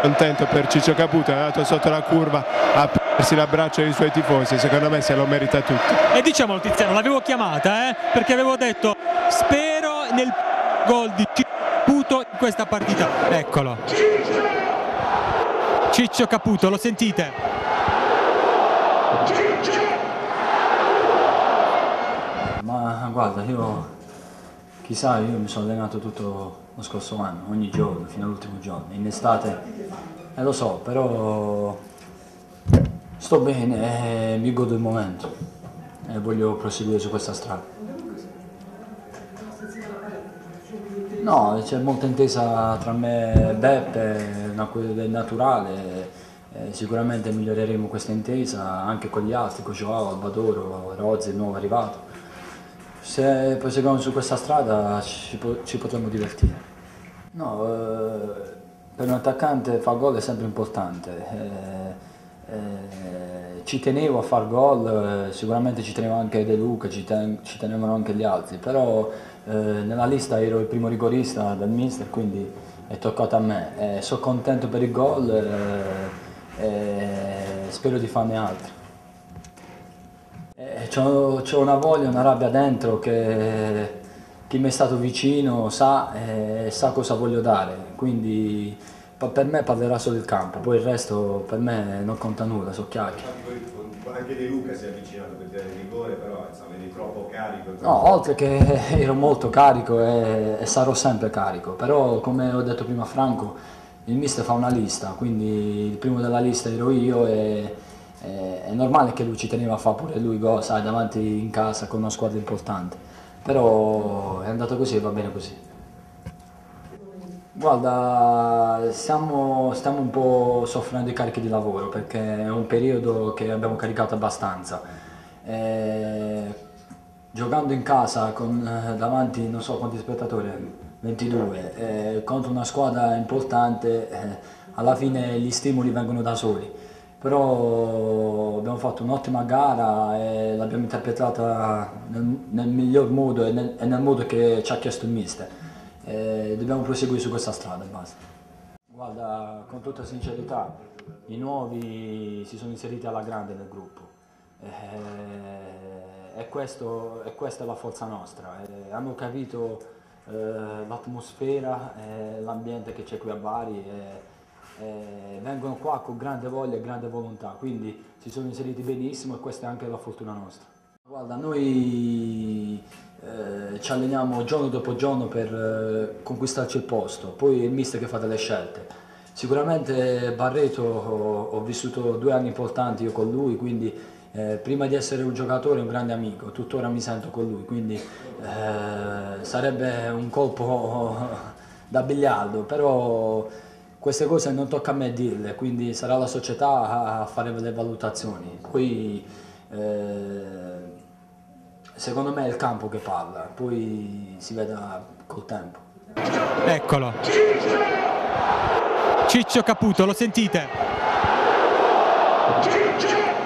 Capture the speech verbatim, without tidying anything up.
contento per Ciccio Caputo, è andato sotto la curva a prendersi l'abbraccio dei suoi tifosi, secondo me se lo merita tutto. E diciamolo Tiziano, l'avevo chiamata eh, perché avevo detto spero nel gol di Ciccio Caputo in questa partita. Eccolo, Ciccio Caputo, lo sentite? Ma guarda, io chissà, io mi sono allenato tutto lo scorso anno, ogni giorno, fino all'ultimo giorno, in estate, eh, lo so, però sto bene e mi godo il momento e voglio proseguire su questa strada. No, c'è molta intesa tra me e Beppe, una cosa naturale, eh, sicuramente miglioreremo questa intesa anche con gli altri, con Joao, Albadoro, Rozzi, il nuovo arrivato. Se proseguiamo su questa strada ci, ci potremo divertire. No, eh, per un attaccante far gol è sempre importante. Eh, eh, ci tenevo a far gol, eh, sicuramente ci tenevo anche De Luca, ci, ten, ci tenevano anche gli altri, però eh, nella lista ero il primo rigorista del mister, quindi è toccato a me. Eh, sono contento per il gol e eh, eh, spero di farne altri. C'ho una voglia, una rabbia dentro che chi mi è stato vicino sa e sa cosa voglio dare, quindi per me parlerà solo il campo, poi il resto per me non conta nulla, so chiacchiere. Anche De Luca si è avvicinato per tirare il rigore, però insomma, eri troppo carico. Troppo... No, oltre che ero molto carico e, e sarò sempre carico, però come ho detto prima a Franco, il mister fa una lista, quindi il primo della lista ero io e è normale che lui ci teneva a fare pure lui gol, sai, davanti in casa con una squadra importante, però è andato così e va bene così. Guarda, stiamo, stiamo un po' soffrendo i carichi di lavoro perché è un periodo che abbiamo caricato abbastanza. E, giocando in casa con davanti non so quanti spettatori, ventidue, e, contro una squadra importante, eh, alla fine gli stimoli vengono da soli. Però abbiamo fatto un'ottima gara e l'abbiamo interpretata nel, nel miglior modo e nel, e nel modo che ci ha chiesto il mister. E dobbiamo proseguire su questa strada e basta. Guarda, con tutta sincerità, i nuovi si sono inseriti alla grande nel gruppo e, e, questo, e questa è la forza nostra. E hanno capito eh, l'atmosfera e l'ambiente che c'è qui a Bari. E, Eh, vengono qua con grande voglia e grande volontà, quindi si sono inseriti benissimo e questa è anche la fortuna nostra. Guarda, noi eh, ci alleniamo giorno dopo giorno per eh, conquistarci il posto, poi è il mister che fa delle scelte. Sicuramente Barreto ho, ho vissuto due anni importanti io con lui, quindi eh, prima di essere un giocatore è un grande amico, tuttora mi sento con lui, quindi eh, sarebbe un colpo da biliardo, però queste cose non tocca a me dirle, quindi sarà la società a fare le valutazioni. Poi eh, secondo me è il campo che parla, poi si vedrà col tempo. Eccolo, Ciccio Caputo, lo sentite?